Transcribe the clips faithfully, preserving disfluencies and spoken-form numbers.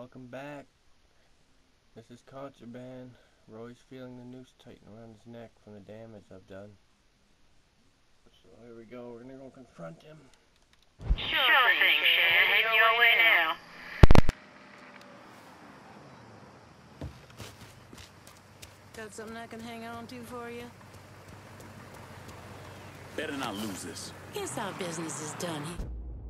Welcome back. This is Contraband. Roy's feeling the noose tighten around his neck from the damage I've done. So here we go. We're gonna go confront him. Sure thing, Shad. Heading your way now. Got something I can hang on to for you? Better not lose this. Guess our business is done here.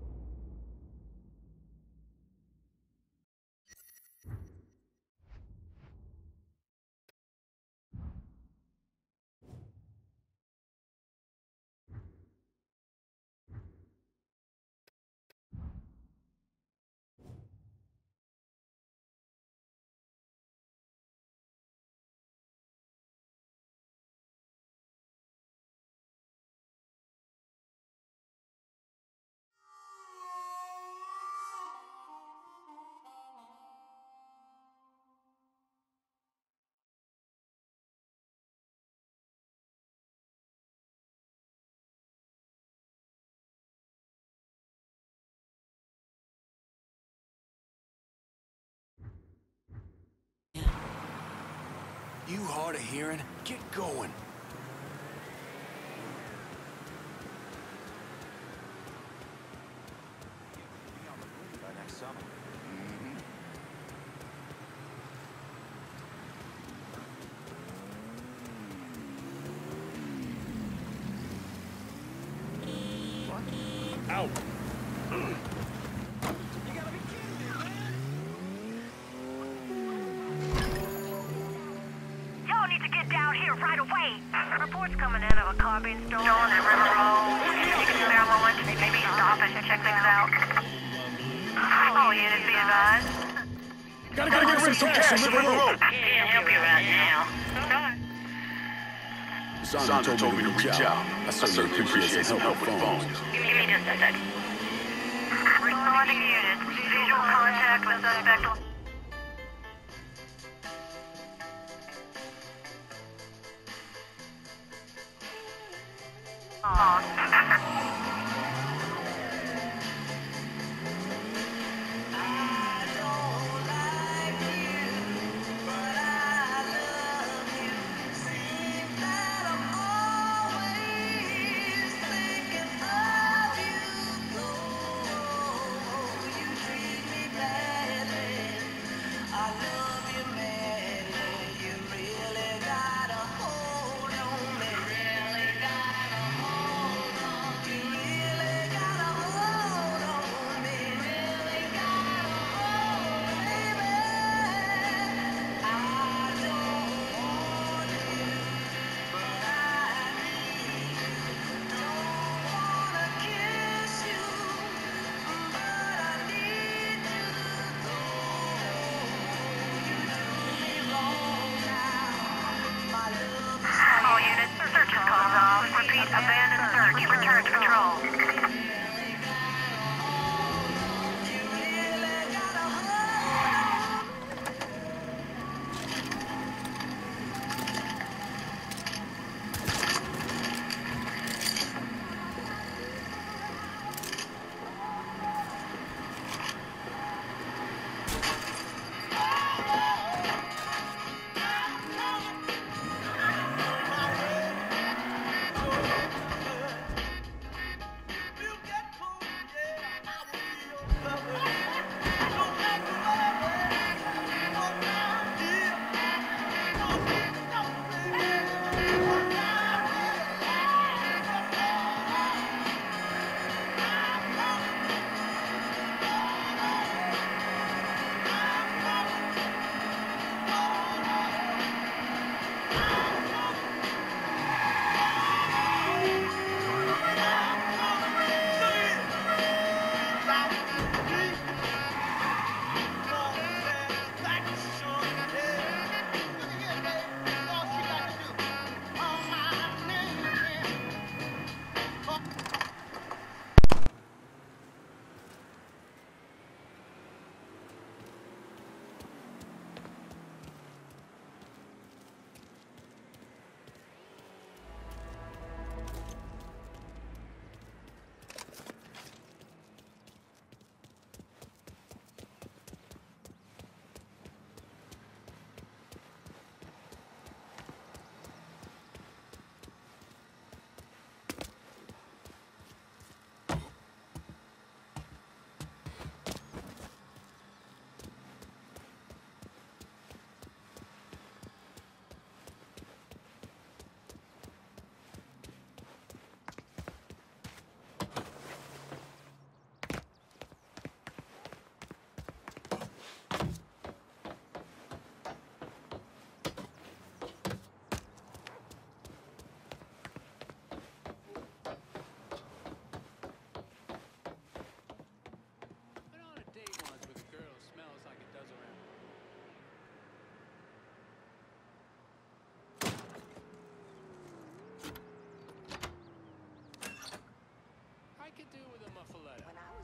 You hard of hearing? Get going. Be on the move by next summer. Mm-hmm. Out. Down here right away. Reports coming in of a car being stolen at River Road. You can spare a moment, maybe stop and check things out. Oh, unit be advised. Gotta go get some cash on River Road. Can't help you right now. Sandra told me to reach out. I certainly appreciate some help with phones. Give me just a sec. Responding unit. Visual contact with suspect.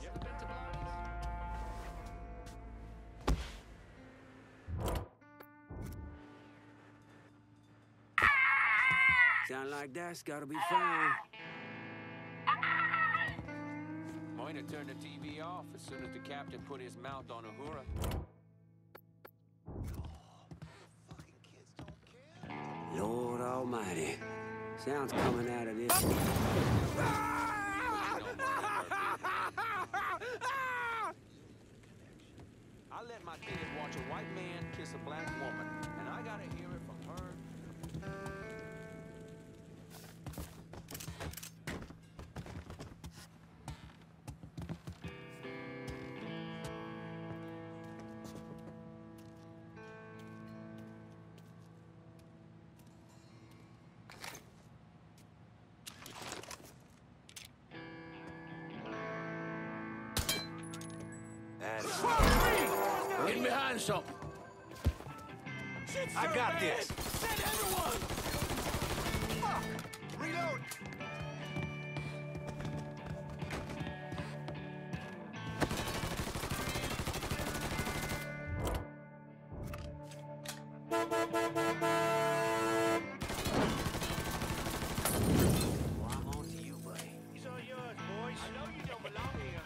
Sound like that's gotta be fine. Moyna turned the T V off as soon as the captain put his mouth on Uhura. Lord Almighty. Sounds coming out of this. I let my kids watch a white man kiss a black woman, and I gotta hear it from her. Get behind something. I got this. Send everyone! Fuck! Reload! Well, I'm on to you, buddy. These are yours, boys. I know you don't belong here.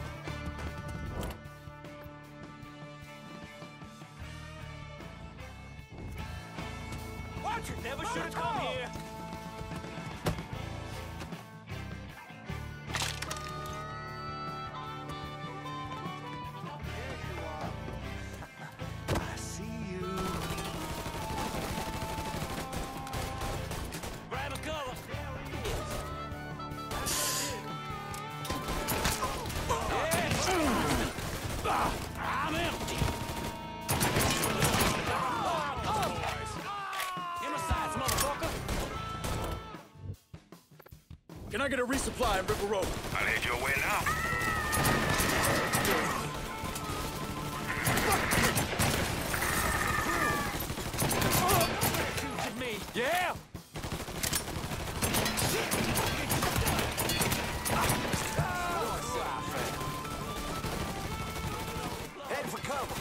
Watch it! Never should have come here! There you are. I see you. Grab a cover! I'm empty. In my sights, motherfucker. Can I get a resupply in River Road? I'll head your way now. Shoots at me. Yeah. Head for cover.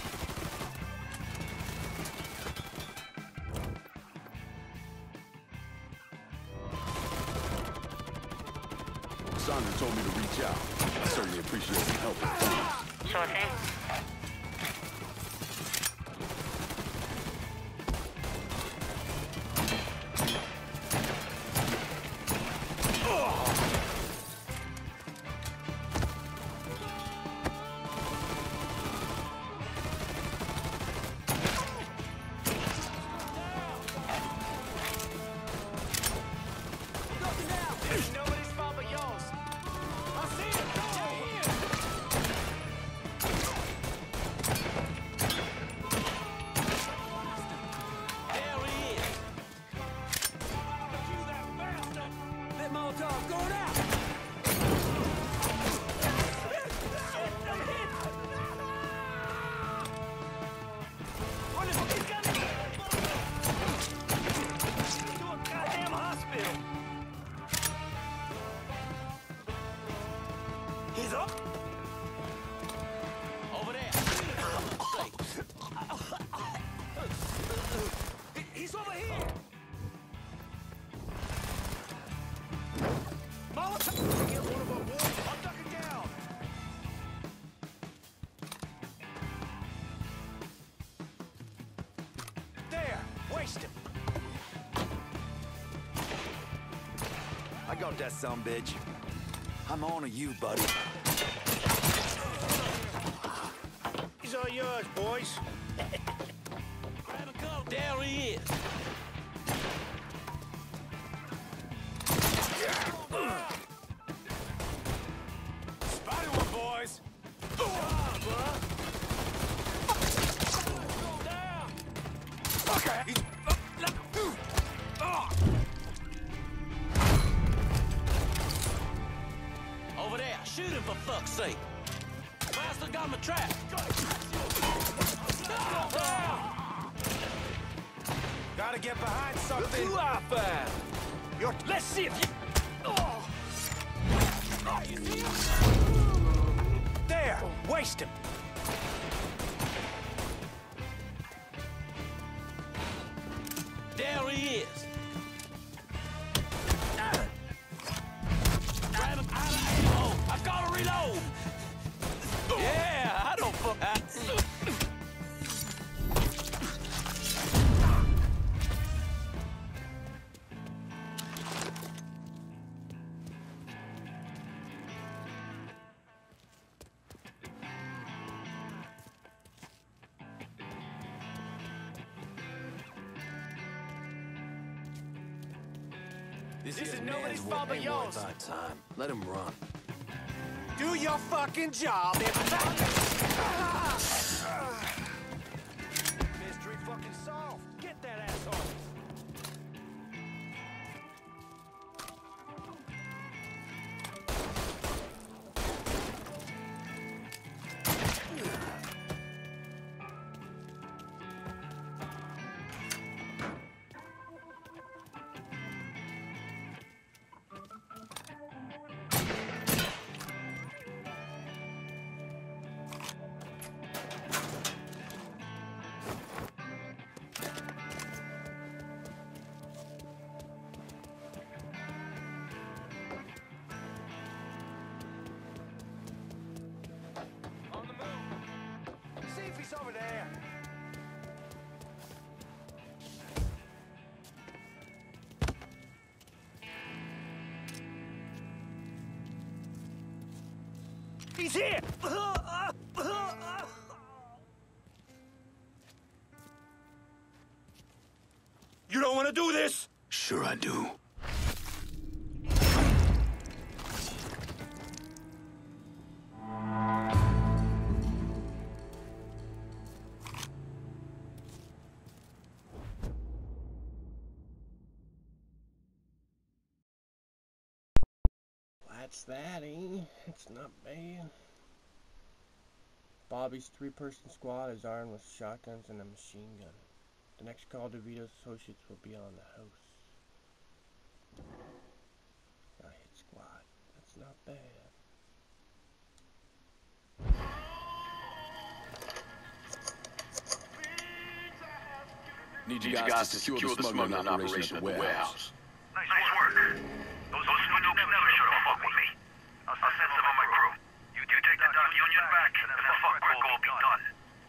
Sandra told me to reach out. I certainly appreciate some help. Sure thing. Nobody's fault but yours. I see it. Stay here. There he is. You that bastard. That Molotov going out! What is this gun? To a goddamn hospital. He's up. Over there. He's over here. Molotov. Get one of our boys. I'll duck it down. There. Waste him. I got that son bitch. I'm on to you, buddy. These are yours, boys. Grab a coat. There he is. Spotted one, boys. Okay. Over there. Shoot him for fuck's sake. Bastard got him a trap. Gotta get behind something. Who I found? You're... Let's see if you... Oh. Oh, you see him? Waste him. There he is. Grab him out of ammo. I gotta reload. Yeah, I don't fuck. I... This, this is nobody's fault but yours. Time. Let him run. Do your fucking job. Mystery fucking solved. Get that asshole. He's over there. He's here! You don't want to do this? Sure I do. That's that, eh? It's not bad. Bobby's three-person squad is armed with shotguns and a machine gun. The next call to Vito's associates will be on the house. I hit squad. That's not bad. Need you guys, guys to secure, secure the smuggling operation at the warehouse. warehouse. Nice work. Those, those snoops never should have fucked with me. I'll send some of my crew. You, you take the Doc Union back, and the fuck work will be done.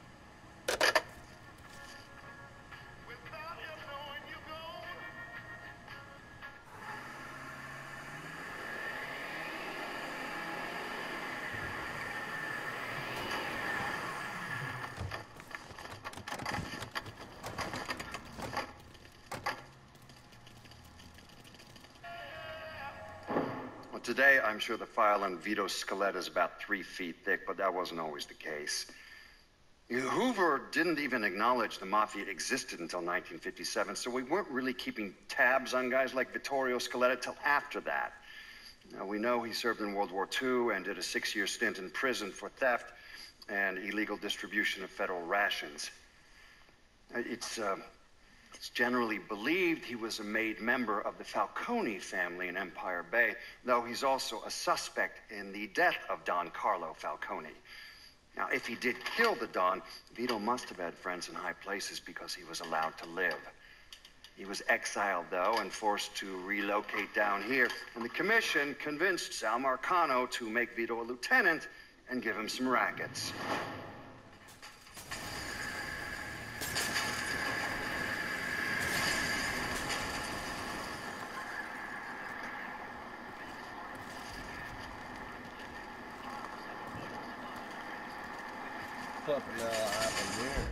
Today, I'm sure the file on Vito Scaletta is about three feet thick, but that wasn't always the case. Hoover didn't even acknowledge the Mafia existed until nineteen fifty-seven, so we weren't really keeping tabs on guys like Vittorio Scaletta till after that. Now, we know he served in World War Two and did a six-year stint in prison for theft and illegal distribution of federal rations. It's, uh, It's generally believed he was a made member of the Falcone family in Empire Bay, though he's also a suspect in the death of Don Carlo Falcone. Now, if he did kill the Don, Vito must have had friends in high places because he was allowed to live. He was exiled, though, and forced to relocate down here, and the commission convinced Sal Marcano to make Vito a lieutenant and give him some rackets. What the hell happened here?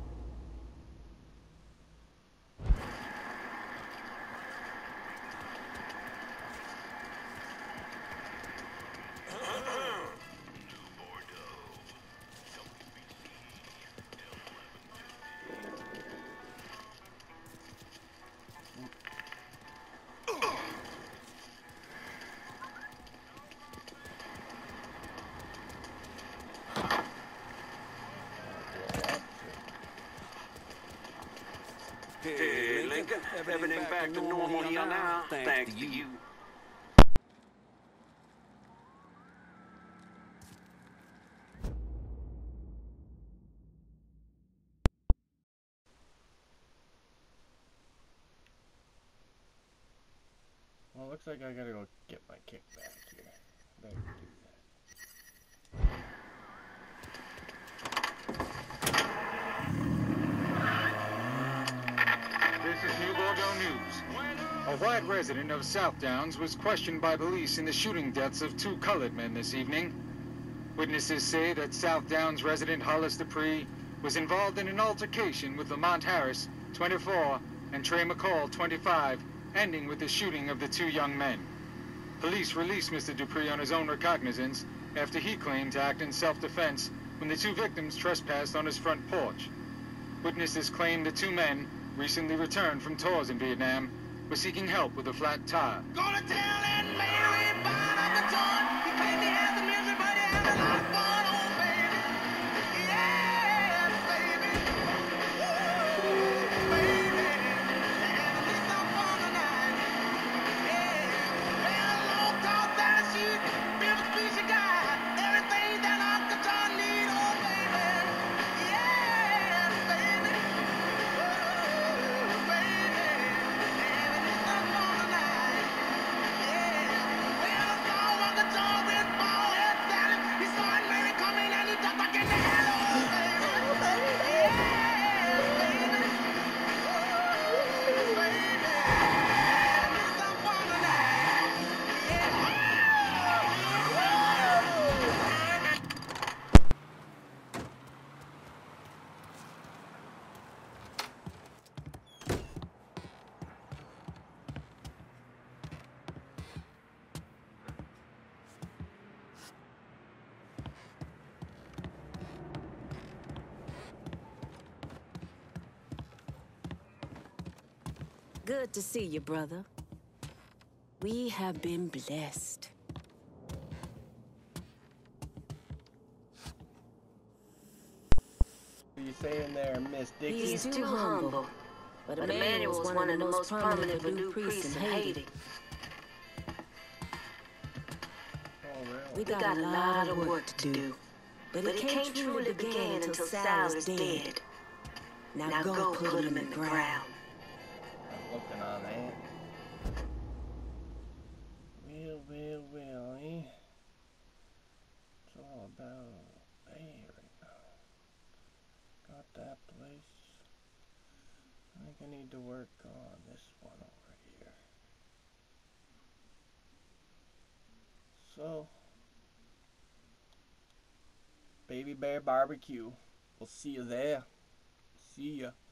Hey, Lincoln, everything back to normal here now, thanks to you. looks like I gotta go get my kickback here. Better do that. This is New Bordeaux News. A white resident of South Downs was questioned by police in the shooting deaths of two colored men this evening. Witnesses say that South Downs resident Hollis Dupree was involved in an altercation with Lamont Harris, twenty-four, and Trey McCall, twenty-five, ending with the shooting of the two young men. Police released Mister Dupree on his own recognizance after he claimed to act in self-defense when the two victims trespassed on his front porch. Witnesses claim the two men, recently returned from tours in Vietnam, were seeking help with a flat tire. Gonna tell that Mary about up the joint. He claimed he has the misery, but he has a lot of fun, oh baby. Yeah, baby. Ooh, baby. Having me some fun tonight. Yeah. Well, long talk that sheet, built a piece of guy. Everything that Uncle John need, oh baby. Yeah, baby. Ooh, baby. Having me some fun tonight. Yeah. Well, I saw Uncle John with bald head standing. He saw it Mary coming and he ducked back in the hell, oh baby. Yeah, baby. Ooh, baby. Having me some fun tonight. Yeah. Good to see you, brother. We have been blessed. What are you saying there, Miss Dixie? He's too humble. But Emmanuel was one of the most prominent voodoo priests in Haiti. Oh, really? We got a lot of work to do. But it can't truly begin until Sal is dead. Now go put him in the ground. I'm looking on that. Well, well, well, eh? It's all about hey right now. Got that place. I think I need to work on this one over here. So, Baby Bear Barbecue. We'll see you there. See ya.